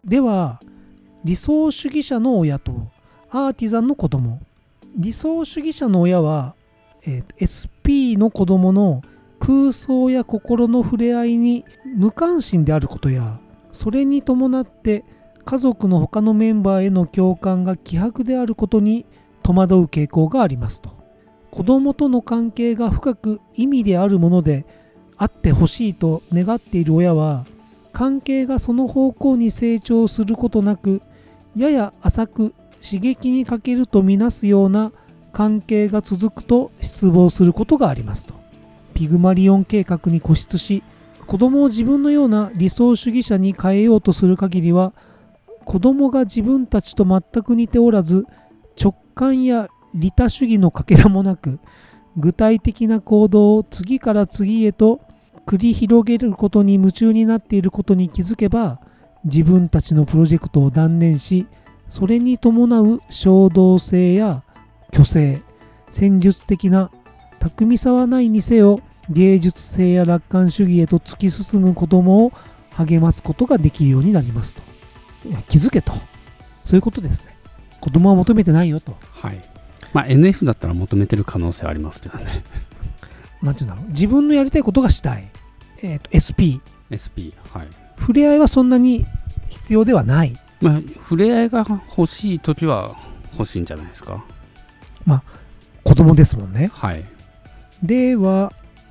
では理想主義者の親とアーティザンの子供、理想主義者の親は、SP の子供の空想や心の触れ合いに無関心であることや、それに伴って家族の他のメンバーへの共感が希薄であることに戸惑う傾向がありますと。子供との関係が深く意味であるものであってほしいと願っている親は、関係がその方向に成長することなく、やや浅く刺激に欠けるとみなすような関係が続くと失望することがありますと。ピグマリオン計画に固執し、子供を自分のような理想主義者に変えようとする限りは、子供が自分たちと全く似ておらず、直感や利他主義のかけらもなく、具体的な行動を次から次へと繰り広げることに夢中になっていることに気づけば、自分たちのプロジェクトを断念し、それに伴う衝動性や虚勢、戦術的な巧みさはないにせよ、芸術性や楽観主義へと突き進む子供を励ますことができるようになりますと。いや、気づけと。そういうことですね。子供は求めてないよと。 はい。まあ NF だったら求めてる可能性はありますけどね。 なんていうんだろう。自分のやりたいことがしたい。SP。 はい。 触れ合いはそんなに必要ではない。 まあ触れ合いが欲しいときは欲しいんじゃないですか。 まあ子供ですもんね。 はい。 では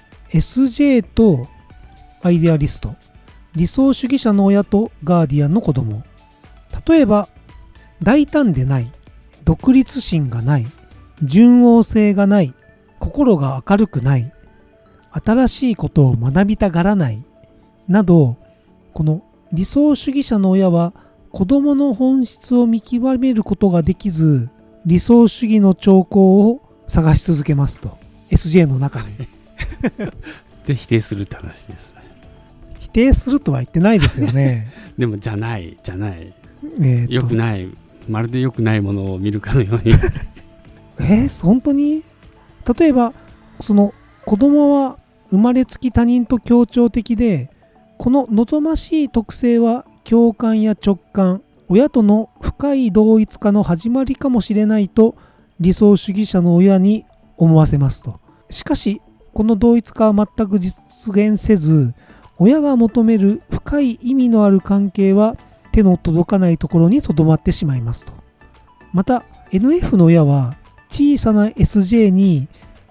SJ とアイデアリスト、理想主義者の親とガーディアンの子供。例えば大胆でない、独立心がない、順応性がない、心が明るくない、新しいことを学びたがらないなど、この理想主義者の親は子供の本質を見極めることができず、理想主義の兆候を探し続けますと。 SJ の中にで否定するって話ですね。 否定するとは言ってないですよねでもじゃない良くない、まるで良くないものを見るかのように本当に？例えばその子供は生まれつき他人と協調的で、この望ましい特性は共感や直感、親との深い同一化の始まりかもしれないと理想主義者の親に思わせますと。しかしこの同一化は全く実現せず、親が求める深い意味のある関係は手の届かないところにとどまってしまいますと。また NF の親は小さな SJ に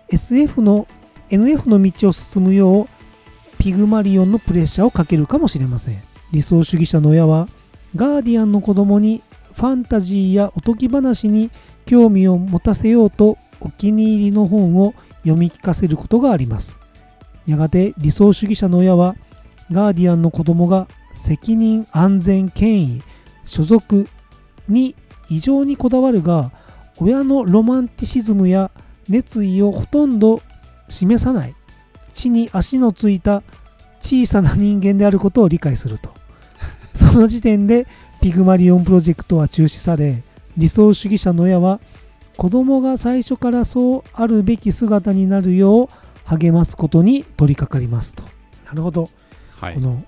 NF の道を進むようピグマリオンのプレッシャーをかけるかもしれません。理想主義者の親はガーディアンの子供にファンタジーやおとぎ話に興味を持たせようとお気に入りの本を読み聞かせることがあります。やがて理想主義者の親はガーディアンの子供が責任、安全、権威、所属に異常にこだわるが、親のロマンティシズムや熱意をほとんど示さない地に足のついた小さな人間であることを理解すると。その時点でピグマリオンプロジェクトは中止され、理想主義者の親は子供が最初からそうあるべき姿になるよう励ますことに取り掛かりますと。なるほど、はい、この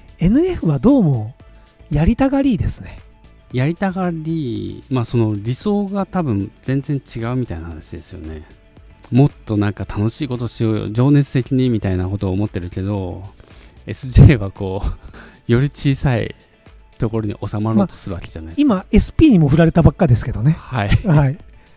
NF はどうもやりたがりですね。 やりたがり、まあその理想が多分全然違うみたいな話ですよね。もっとなんか楽しいことしようよ、情熱的にみたいなことを思ってるけど、 SJ はこうより小さいところに収まろうとするわけじゃないですか。 今 SP にも振られたばっかですけどね。 はい、 はい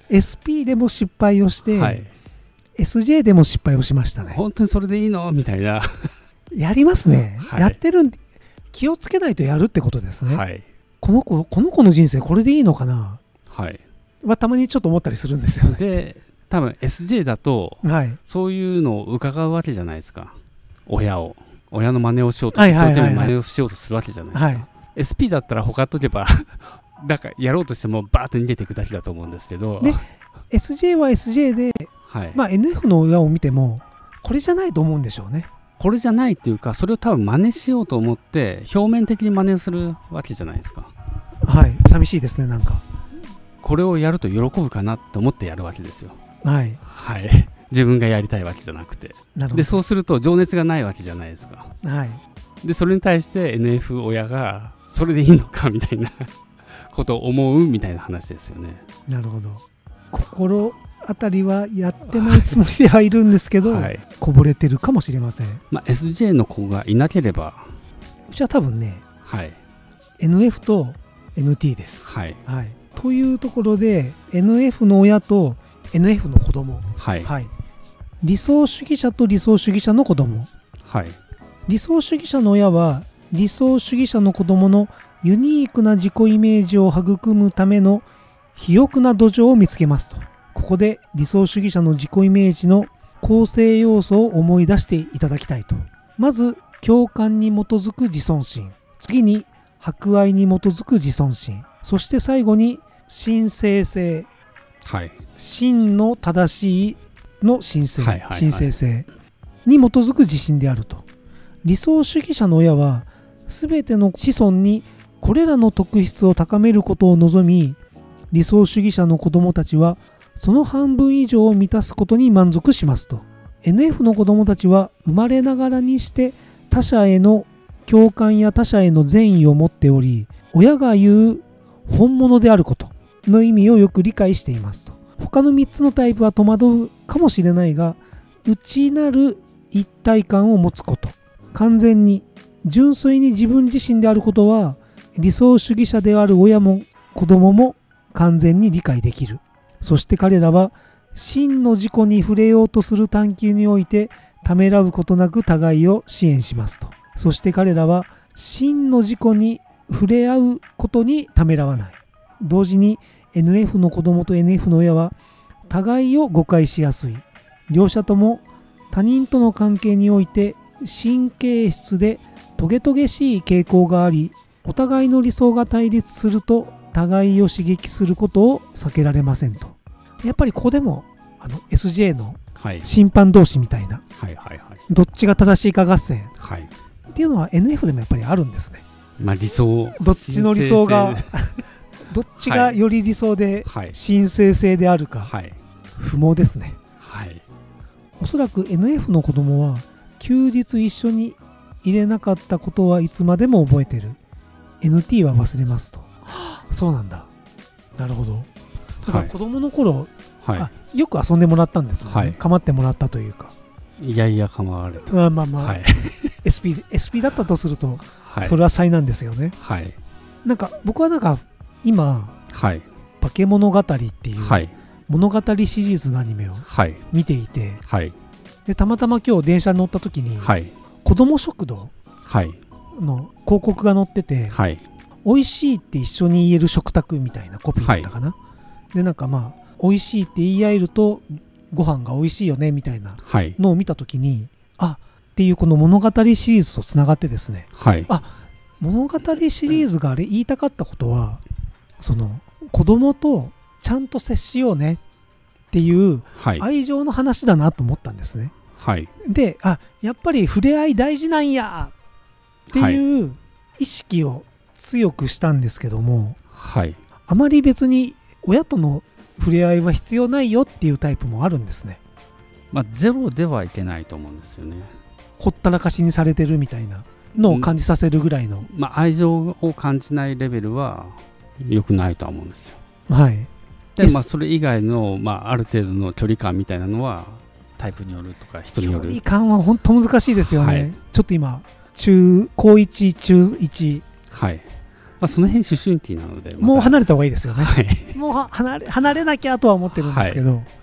、SP でも失敗をして、はい、SJ でも失敗をしましたね。 本当にそれでいいのみたいなやりますね、 はい、 やってるんで気をつけないとやるってことですね。 はい、 この子の人生これでいいのかな、 はい、 はたまにちょっと思ったりするんですよね。 で多分 SJ だと、はい、そういうのを伺うわけじゃないですか。親の真似をしようと、一生懸命真似をしようとするわけじゃないですか、はい、SP だったら他とけばなんかやろうとしてもバーッと逃げていくだけだと思うんですけど、 で SJ は SJ で、はい、まあ NF の親を見てもこれじゃないと思うんでしょうね。 これじゃないっていうか、それを多分真似しようと思って表面的に真似するわけじゃないですか。 はい、寂しいですね。なんかこれをやると喜ぶかなと思ってやるわけですよ。 はい、 はい、自分がやりたいわけじゃなくて、でそうすると情熱がないわけじゃないですか。 はい、 でそれに対して NF 親がそれでいいのかみたいなことを思うみたいな話ですよね。 なるほど。心当たりはやってないつもりではいるんですけど、 はい、 こぼれてるかもしれません。 SJ の子がいなければ、 うちは多分ね、 はい、 NF と NT です。 はい、 はい、というところで NF の親と NF の子供、 はいはい、理想主義者と理想主義者の子供、 はい、 理想主義者の親は理想主義者の子供のユニークな自己イメージを育むための肥沃な土壌を見つけますと。ここで理想主義者の自己イメージの構成要素を思い出していただきたいと。まず共感に基づく自尊心、次に博愛に基づく自尊心、そして最後に神聖性、 はい、 真の正しいの神聖、 はいはいはい、 神聖性に基づく自信であると。理想主義者の親は全ての子孫にこれらの特質を高めることを望み、理想主義者の子供たちはその半分以上を満たすことに満足しますと。 NF の子供たちは生まれながらにして他者への共感や他者への善意を持っており、親が言う本物であることの意味をよく理解していますと。他の3つのタイプは戸惑うかもしれないが、内なる一体感を持つこと、完全に純粋に自分自身であることは理想主義者である親も子供も完全に理解できる。そして彼らは真の自己に触れようとする探求においてためらうことなく互いを支援しますと。そして彼らは真の自己に触れ合うことにためらわない。同時に NF の子供と NF の親は互いを誤解しやすい。両者とも他人との関係において神経質でトゲトゲしい傾向があり、お互いの理想が対立すると互いを刺激することを避けられませんと。やっぱりここでもSJ の審判同士みたいな、 はいはいはい、 どっちが正しいか合戦、 はい、 っていうのは NF でもやっぱりあるんですね。 理想、 どっちの理想がどっちがより理想で神聖性であるか、はい、不毛ですね。はい、おそらく NF の子供は休日一緒に入れなかったことはいつまでも覚えてる。 NT は忘れますと。そうなんだ。なるほど。ただ子供の頃、はい、よく遊んでもらったんですもんね、はい、構ってもらったというか、 いやいや構われた、 まあまあまあ、はい、SP だったとすると、はい、それは災難ですよね。はい、なんか僕はなんか今、はい、化け物語っていう、はい、物語シリーズのアニメを見ていて、はい、でたまたま今日電車に乗った時に、はい、子供食堂の広告が載ってて、はい、美味しいって一緒に言える食卓みたいなコピーだったかな、はい、でなんかまあ美味しいって言い合えるとご飯が美味しいよねみたいなのを見た時に、はい、あっていうこの物語シリーズとつながってですね、はい、あ物語シリーズがあれ言いたかったことは、その子供とちゃんと接しようねっていう愛情の話だなと思ったんですね。はい、でやっぱり触れ合い大事なんやっていう意識を強くしたんですけども、はい、あまり別に親との触れ合いは必要ないよっていうタイプもあるんですね。 ゼロではいけないと思うんですよね。 ほったらかしにされてるみたいなのを感じさせるぐらいの、 愛情を感じないレベルは良くないとは思うんですよ。はい、でそれ以外の、ある程度の距離感みたいなのはタイプによるとか人による。 距離感は本当難しいですよね。はい、ちょっと今高1中1、はい、 その辺思春期なので、 もう離れた方がいいですよね。はい、もう離れなきゃとは思ってるんですけど、はい、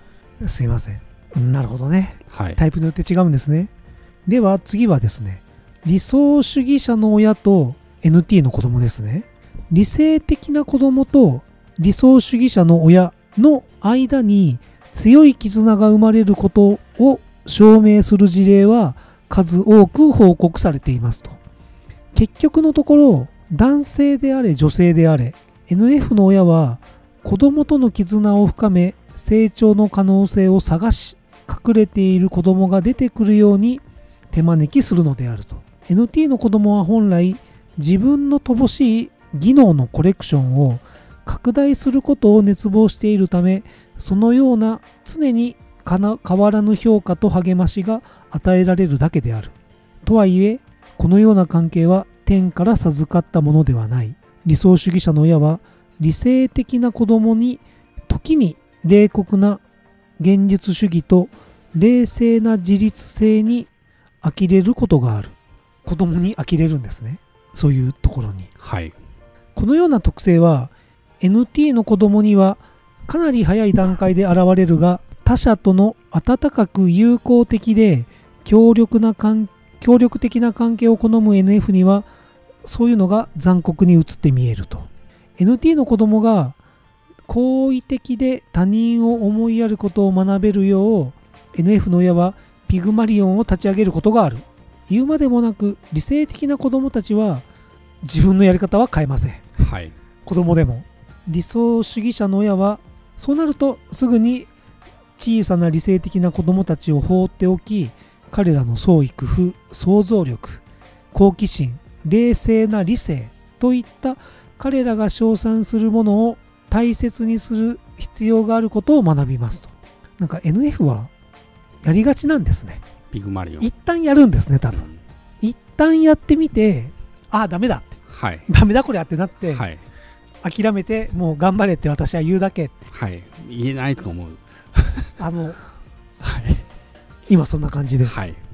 すいません。なるほどね、はい、タイプによって違うんですね。では次はですね、理想主義者の親と NT の子供ですね。理性的な子供と理想主義者の親の間に強い絆が生まれることを証明する事例は数多く報告されていますと。結局のところ男性であれ女性であれ NF の親は子供との絆を深め成長の可能性を探し、隠れている子供が出てくるように手招きするのであると。 NT の子供は本来自分の乏しい技能のコレクションを拡大することを熱望しているため、そのような常に変わらぬ評価と励ましが与えられるだけである。とはいえこのような関係は天から授かったものではない。理想主義者の親は理性的な子供に時に冷酷な現実主義と冷静な自律性に呆れることがある。子供に呆れるんですね、そういうところに。 はい。 このような特性は NT の子供にはかなり早い段階で現れるが、他者との温かく友好的で協力的な関係を好む NF にはそういうのが残酷に映って見えると。 NT の子供が好意的で他人を思いやることを学べるよう NF の親はピグマリオンを立ち上げることがある。言うまでもなく理性的な子供たちは自分のやり方は変えません。 はい。 子供でも。理想主義者の親はそうなるとすぐに小さな理性的な子供たちを放っておき、彼らの創意工夫、想像力、好奇心、冷静な理性といった彼らが称賛するものを大切にする必要があることを学びますと。なんか NF はやりがちなんですね。 ピグマリオン。 一旦やるんですね、多分。一旦やってみて、ああダメだって、 はい。 ダメだこれってなって、 はい。 諦めてもう頑張れって私は言うだけって、 はい。言えないとか思う。 もう、はい、今そんな感じです。 はい。